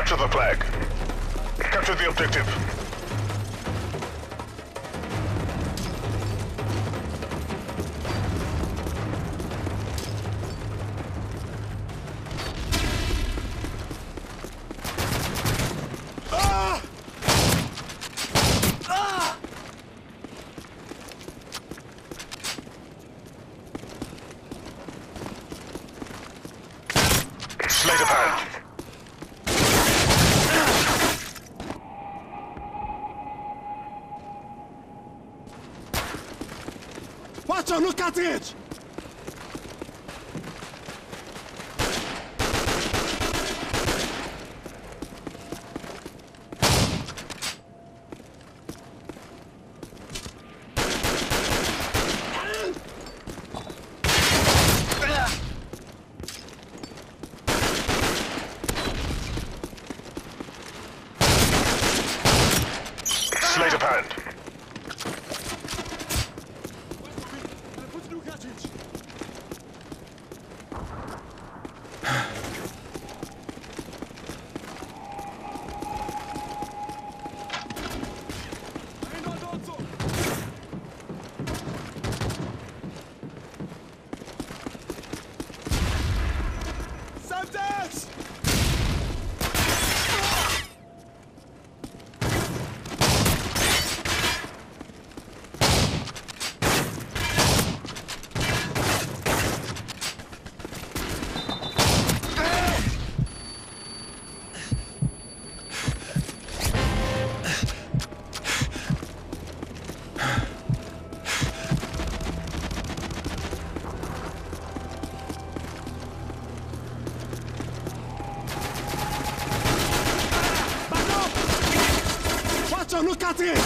Capture the flag. Capture the objective. Sleight of hand. Watch out, look at it! Sleight of hand. Look at it!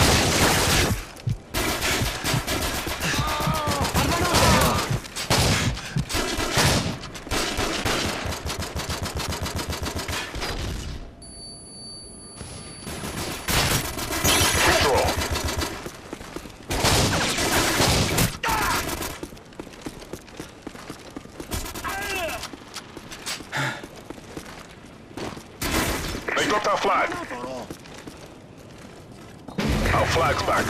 They dropped our flag. Our flag's back.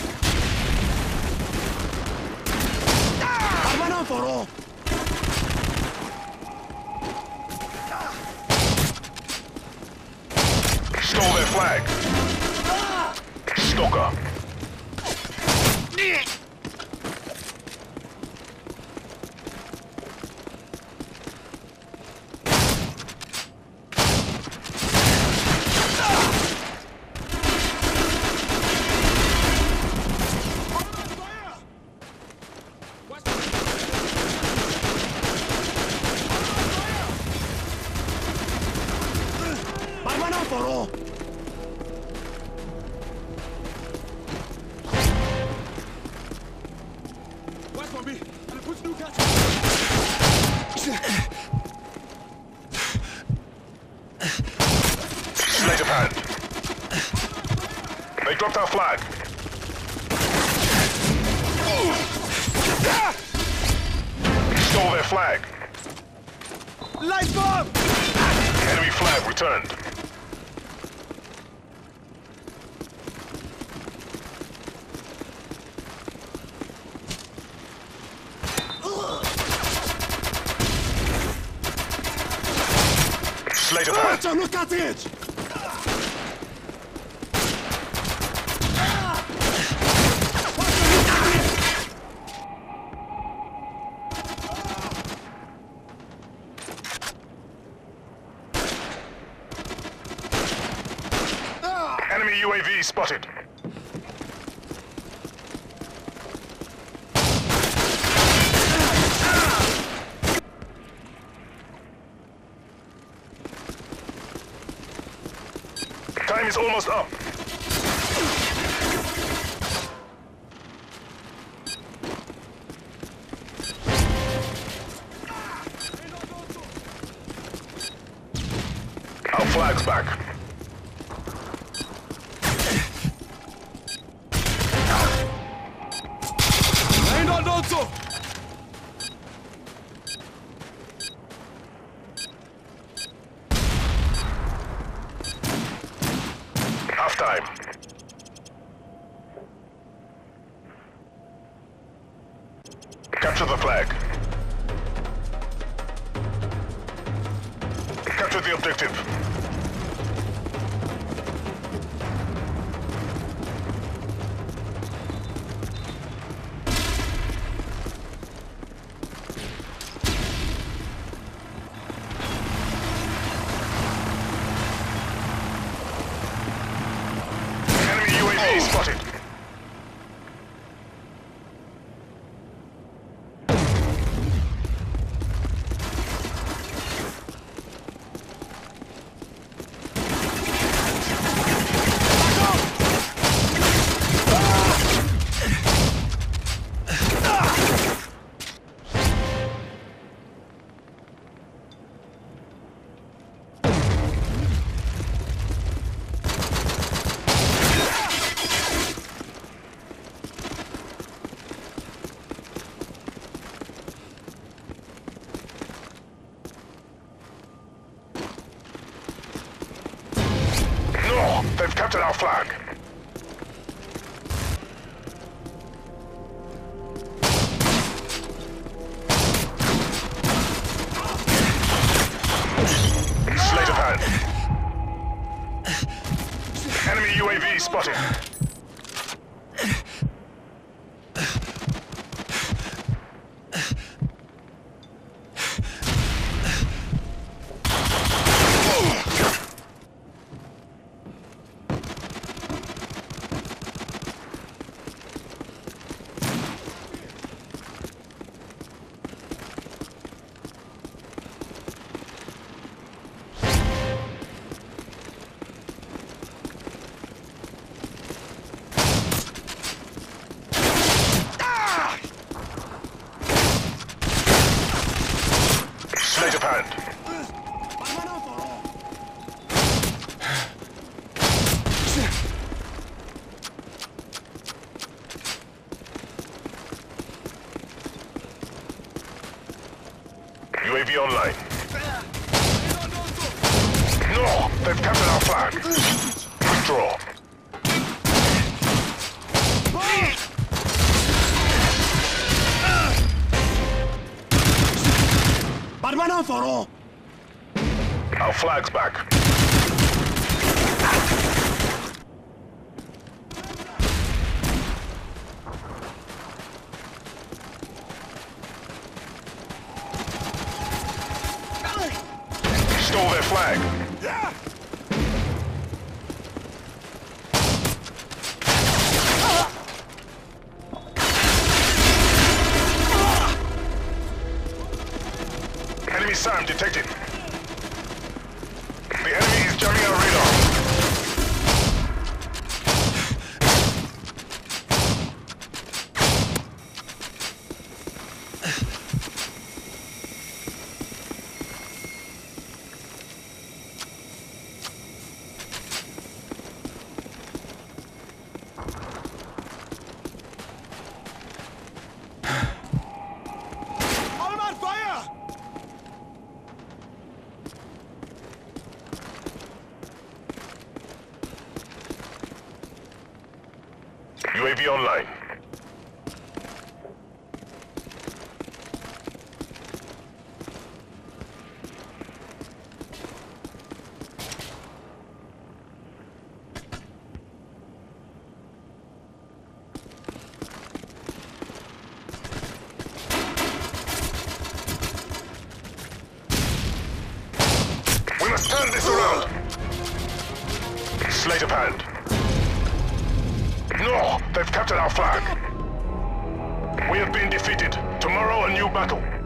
Stole their flag. Stalker. Sleight of hand. They dropped our flag. Stole their flag. Light bomb! Enemy flag returned. Sleight of hand. Look at it! Enemy UAV spotted. Time is almost up. Our flag's back. time. Capture the flag. Capture the objective. Enemy UAV spotted. No, they've captured our flag. Sleight of hand. Enemy UAV spotted. Sleight of hand. UAV online. No, they've captured our flag. Withdraw. Barman for all. Our flag's back. Stole their flag. Enemy SAM detected. The enemy is jamming our radar. All on fire! UAV online. We must turn this around. Sleight of hand. No, they've captured our flag. We have been defeated. Tomorrow, a new battle.